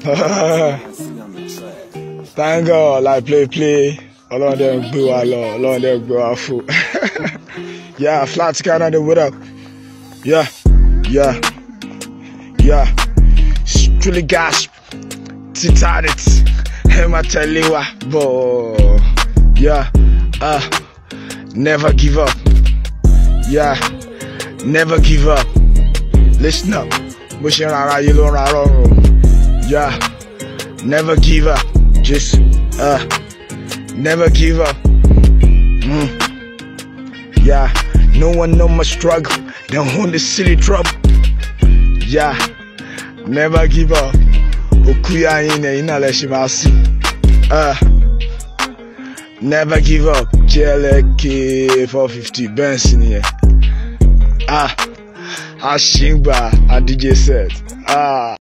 Thank God, like play. Along them blue along them blue food. Yeah, flat Canada, what up? Yeah. Truly gasp. Titanet. I'ma tell you what, boy. Yeah. Never give up. Yeah. Never give up. Listen up. Bushing around you don't. Yeah. Never give up. Just never give up. Yeah. No one know my struggle. They own the silly trouble. Yeah. Never give up. Okuya in Aleshimasi. Never give up. JLK 450 Benz in here. Ashingba, a DJ set.